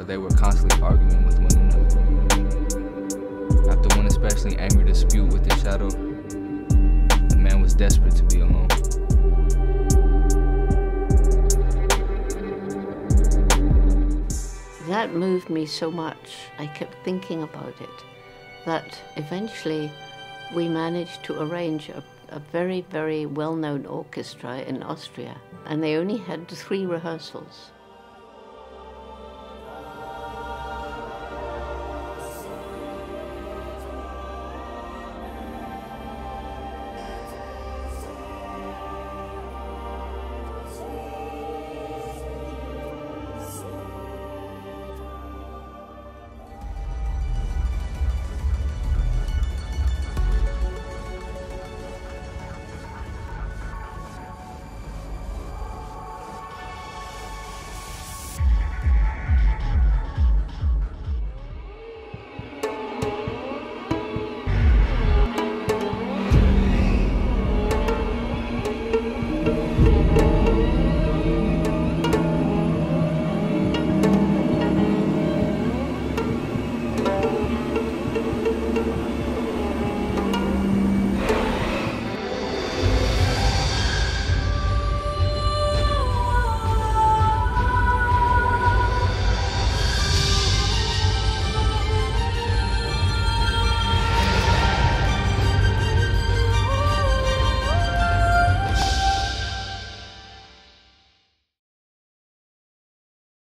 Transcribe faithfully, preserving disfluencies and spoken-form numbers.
they were constantly arguing with one another. After one especially angry dispute with the shadow, the man was desperate to be alone. That moved me so much, I kept thinking about it, that eventually we managed to arrange a, a very, very well-known orchestra in Austria, and they only had three rehearsals.